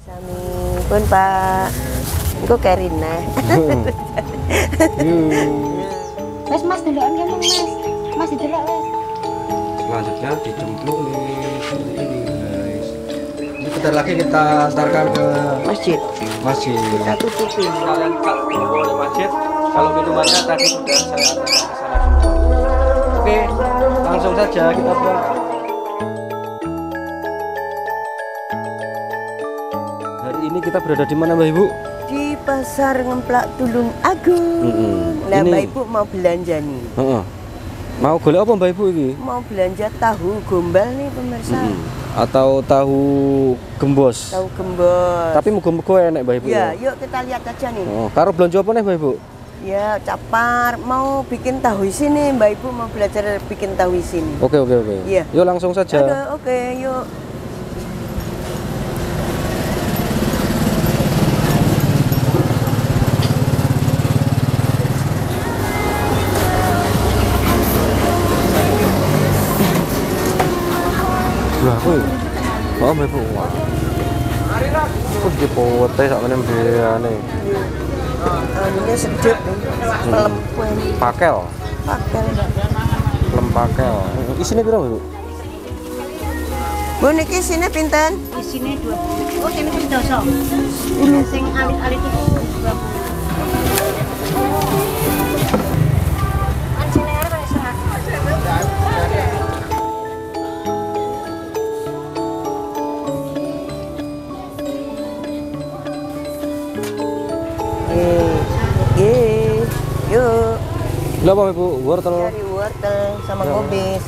Sami pun Pak, engko Karina. Wes Mas delokan kan Mas. Mas didelok wes. Selanjutnya dicemplung seperti ini guys. Ini bentar lagi kita antarkan ke Masjid. masjid. Kita tutupi. Kalian boleh masjid. Kalau minumannya tadi sudah saya antarkan ke sana semua. Oke, langsung saja kita berangkat. Hari ini kita berada di mana Mbak Ibu? Di Pasar Ngemplak Tulung Agung. Nah, Ini- Mbak Ibu mau belanja nih. Mau golek apa Mbak Ibu ini? Mau belanja tahu gombal nih pemirsa. Atau tahu gembos? Tahu gembos. Tapi mugo-mugo enak Mbak Ibu Ya, yuk kita lihat aja nih. Karo belanja apa nih Mbak Ibu? Ya, capar mau bikin tahu isi nih, Mbak Ibu mau belajar bikin tahu isi nih. Oke. Iya. Yuk langsung saja. Aduh, oke, yuk. Lah aku. Oh Mbak Ibu. Wah. Aku dipote sak meneh mbeyane. Ini sedap nih. Pelempuen. Pakel. Pakel. Lem pakel. Isine piro Mbak Ibu? Bu niki sini pinten? Di sini 20. Oh, sini pun doso. Sing alit-alit itu 20. Kan sini arep wis Yuk. Lah apa Ibu? Wortel. Cari wortel sama kubis.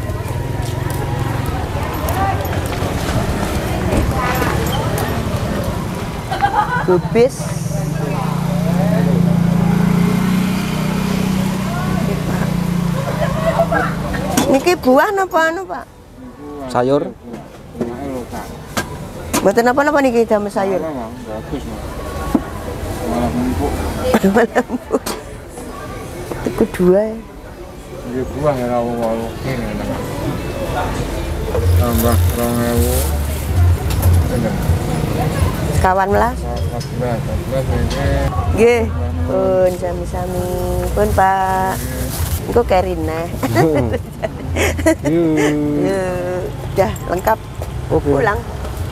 Kubis. Niki buah napa anu, Pak? Sayur. Mboten napa-napa niki damel sayur. Bagus Mas. Malah empuk. Tuku dua. Iki buah ya rawo walu kene. Tambah 2000. Enak. Sekawan melas. 14 ini. Nggih. Pun sami-sami. Pun Pak. Engko Karina. Udah lengkap. Oke. Pulang.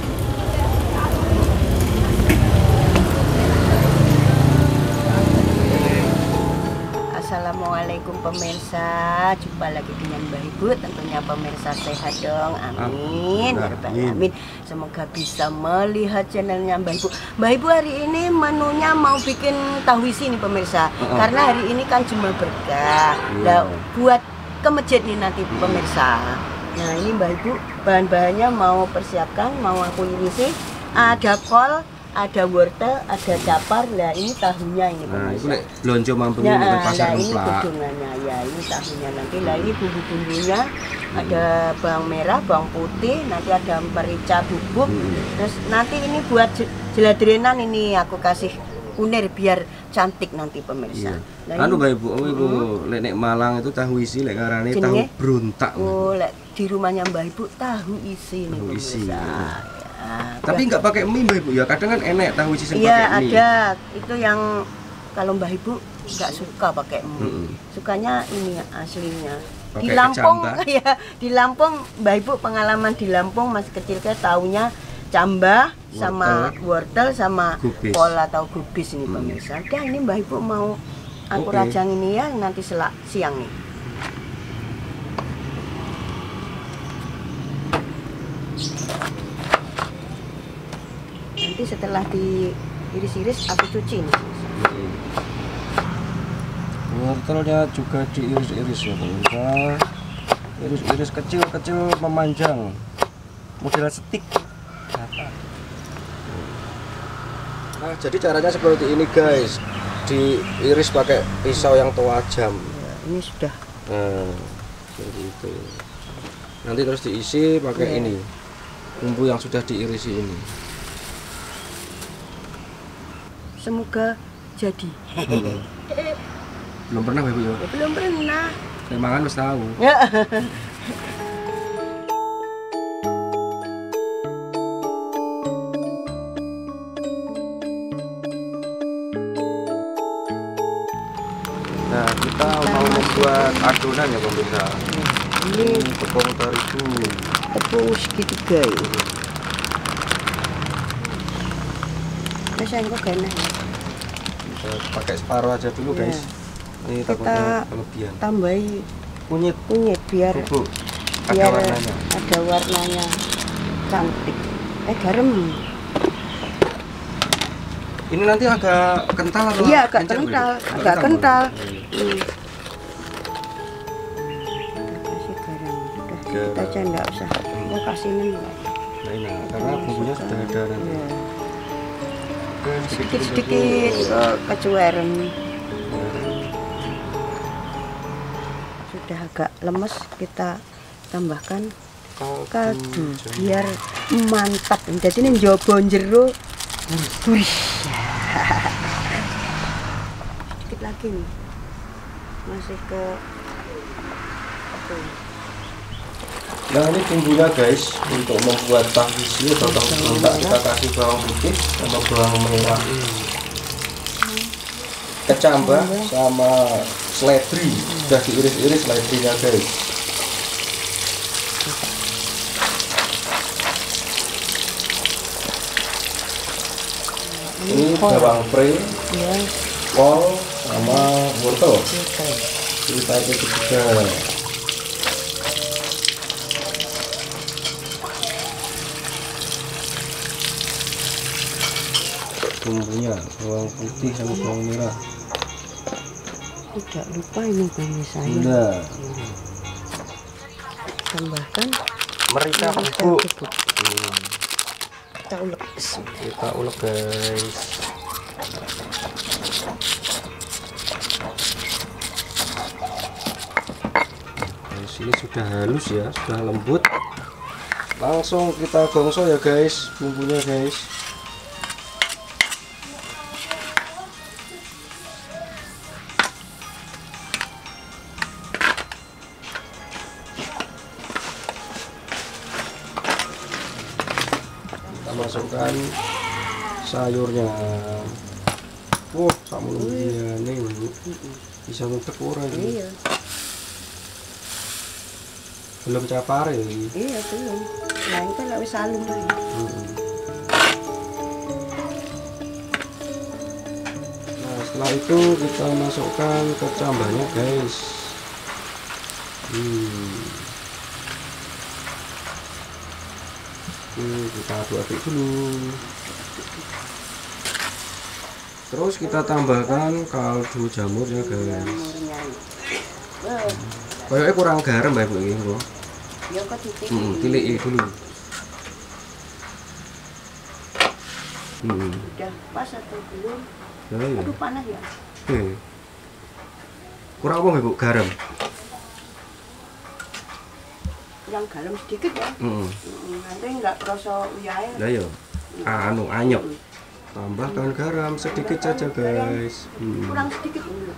Assalamualaikum pemirsa, jumpa lagi dengan Mbak Ibu. Tentunya pemirsa sehat dong, amin ya rabbal alamin. Semoga bisa melihat channelnya Mbak Ibu. Mbak Ibu hari ini menunya mau bikin tahu isi nih pemirsa, karena hari ini kan Jumat berkah. Nah, buat ke masjid nih nanti pemirsa. Nah ini Mbak Ibu bahan-bahannya mau persiapkan, mau aku irisi. Ada kol, ada wortel, ada capar. Nah ini tahunya ini Nah, itu pemirsa. lek blonjo mampu Ya, ning pasar nah ini Ngemplak. gedungannya ya, ini tahunya nanti. Lah ini bumbu-bumbunya ada bawang merah, bawang putih, nanti ada merica bubuk. Terus nanti ini buat jeladrenan ini aku kasih kunir biar cantik nanti pemirsa. Iya. Nah, Anu ini- Mbak Ibu, Ibu lek nek Malang itu tahu isi lek ngarane tahu Jenenge? bruntak. Oh, lek di rumahnya Mbak Ibu tahu isi nih Tahu isi. pemirsa. Ya, Tapi nggak pakai mie Mbak Ibu ya. Kadang kan enek tahu isi sing iya pakai mie. ada. Itu yang kalau Mbak Ibu nggak suka pakai mie. Sukanya ini aslinya. Di Pakai Lampung kecambah. ya, di Lampung Mbak Ibu pengalaman di Lampung masih kecil kayak taunya cambah sama wortel sama Gubis. kol atau gubis ini pemirsa. Udah ini Mbak Ibu mau aku Oke. rajang ini ya nanti siang nih. Nanti setelah diiris-iris aku cuci nih. Wortelnya juga diiris-iris ya pemirsa. Iris-iris kecil-kecil memanjang. Model stik. Nah, jadi caranya seperti ini guys. Diiris pakai pisau yang tajam. Ini sudah Nah, seperti itu. Nanti terus diisi pakai ini. Bumbu yang sudah diirisi ini. semoga jadi. Belum pernah Ibu ya? Belum pernah. Saya makan harus tahu. Nah, kita mau membuat adonan ya pemirsa. Ini Tepung terigu. tepung segitiga ini. Terus yang kok kena Bisa pakai separuh aja dulu ya. guys. Ini Kita takutnya kelebihan. tambahi Kunyit kunyit biar bubuk. Ada biar warnanya. ada warnanya cantik. Garam. Ini nanti agak kental atau? Iya, agak encer, Bu? kental, agak kental. Hmm. Kasih garam. Udah, Garam. kita aja enggak usah. Mau kasih ini enggak? Nah, ini karena bumbunya sudah ada nanti. Ya. Oke, Sedikit-sedikit kecueren. Sudah agak lemes, kita tambahkan kaldu biar mantap. Jadi ini njobo jero gurih. Sedikit lagi nih. Masih ke apa ini? Nah, ini bumbunya guys untuk membuat tahu isi atau tahu serentak. Kita kasih bawang putih sama bawang merah, kecambah sama seledri. Sudah diiris-iris seledrinya guys. Ini bawang pre, Ya, kol sama wortel. gitu. Kita itu juga. Bumbunya bawang putih sama bawang merah. Tidak lupa ini bumbu saya. Sudah. Tambahkan Merica merica bubuk. bubuk. Kita ulek. Kita ulek guys. Guys, ini sudah halus ya, sudah lembut. Langsung kita gongso ya guys, bumbunya guys. Kita masukkan sayurnya. Sama lumayan nih, bisa ngetek ora ini. Iya, Belum capar ya. iya belum. Nah, itu lah wis alum ae. Nah, setelah itu kita masukkan kecambahnya guys. Kita aduk-aduk dulu. Terus kita tambahkan kaldu jamurnya guys. Jamurnya. Kayaknya kurang garam Mbak Ibu ini kok. Ya kok titik. Tiliki dulu. Udah pas atau belum? Nah, iya. Aduh panas ya. Kurang apa Mbak Ibu? Garam. Yang garam sedikit ya. Nanti enggak kerasa uyahe. Lah ya. Anyep. Tambahkan garam sedikit saja guys. Kurang sedikit dulu.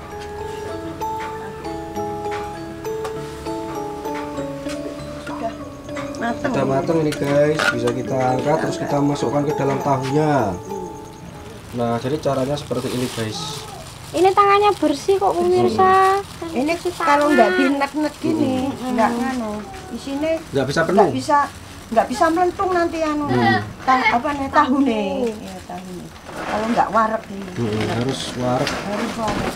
Sudah matang. Sudah matang ini guys, bisa kita angkat terus kita masukkan ke dalam tahunya. Nah, jadi caranya seperti ini guys. Ini tangannya bersih kok pemirsa. Ini kalau nggak dinet-net gini, nggak nganu. Isinya Nggak bisa penuh. nggak bisa melentung nanti anu. Apa nih tahu nih? Ya, tahu nih. Kalau nggak warek ini. Harus warek. Harus warek.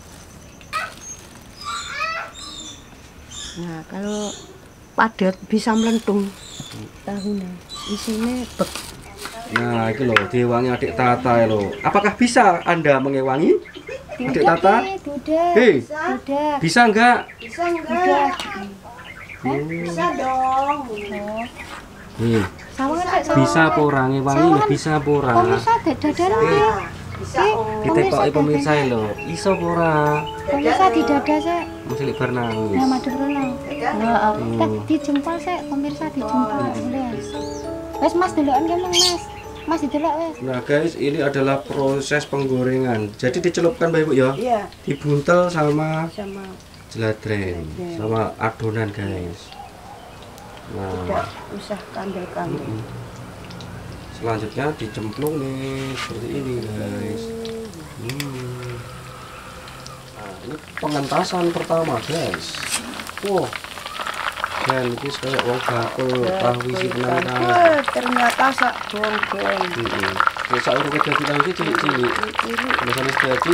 Nah, kalau padat bisa melentung tahunya. Isinya bek. Nah, itu loh, diwangi adik Tata ya loh. Apakah bisa Anda mengewangi adik Tata? Duda. Hei, Duda. bisa enggak? Bisa enggak? Bisa dong. Nih, Sama kan Dek? bisa porang ngewangi nih, bisa porang. Pemirsa dadaran ya. Bisa. Ditekoki pemirsa ya loh. Iso porang. Pemirsa di dada saya. Mesti lebar nangis. Nah, madep rono. Heeh. Di jempol saya, pemirsa di jempol. Boleh. Wes Mas delokan ki Mas. Mas didelok wes. Nah guys, ini adalah proses penggorengan. Jadi dicelupkan Mbak Ibu ya. Iya, Dibuntel sama sama jeladreng, sama adonan guys. Nah, tidak usah kandel-kandel. selanjutnya dicemplung nih seperti ini guys. Nah, ini pengentasan pertama guys. Wow, dan ini kayak wong bakul tahu isi penangkang. Ternyata sak dongeng. Ya sak urut dadi tahu isi cilik-cilik. Misalnya jadi,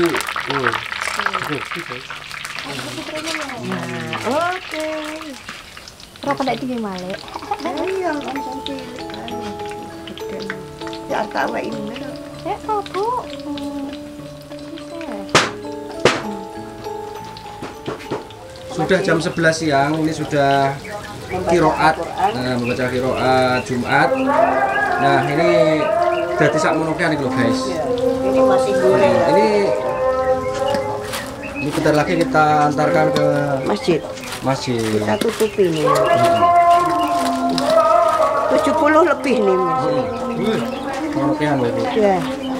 Oke. Berapa ndak iki malek? Iya, langsung cilik kan. Ya tak wae ini. Ya kok, Bu. Sudah jam 11 siang, ini sudah kiroat, membaca kiroat Jumat. Nah ini jadi sak monokan nih loh guys. Ini masih goreng. Ini bentar lagi kita antarkan ke Masjid. masjid. Kita tutupi nih. 70 lebih nih Mas. Monokan loh. Ya.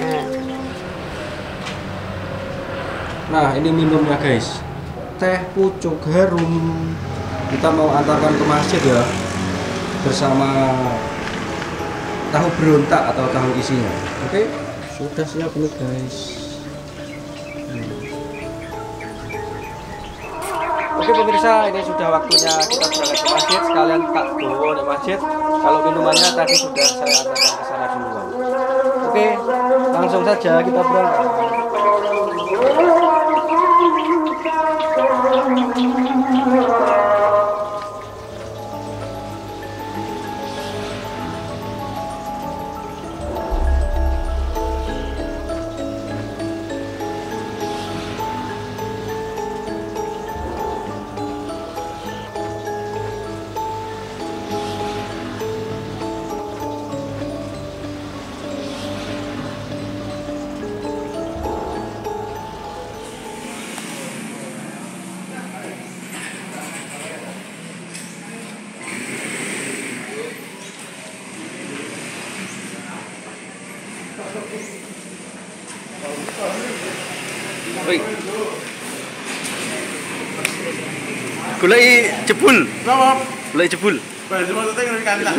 Nah ini minumnya guys, teh pucuk harum. Kita mau antarkan ke masjid ya, bersama tahu berontak atau tahu isinya. Oke, sudah siap nih guys. Oke pemirsa, ini sudah waktunya kita berangkat ke masjid. Sekalian tak bawa di masjid. Kalau minumannya tadi sudah saya antarkan ke sana duluan. Oke, langsung saja kita berangkat. Woi. Goleki jebul. Napa? Goleki jebul. Baju maksudnya ngene kan tak.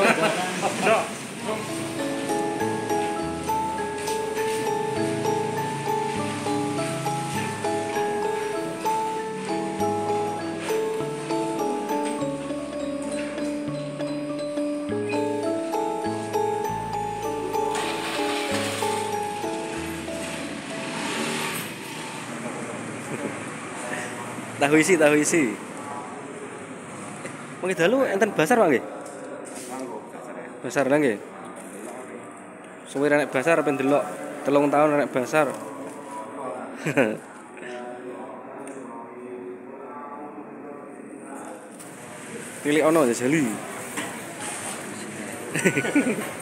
Tahu isi. Mungkin dalu enten basar Pak nggih? Basar lah nggih. Suwe nek basar ben delok 3 tahun nek basar. Pilih ono aja jeli.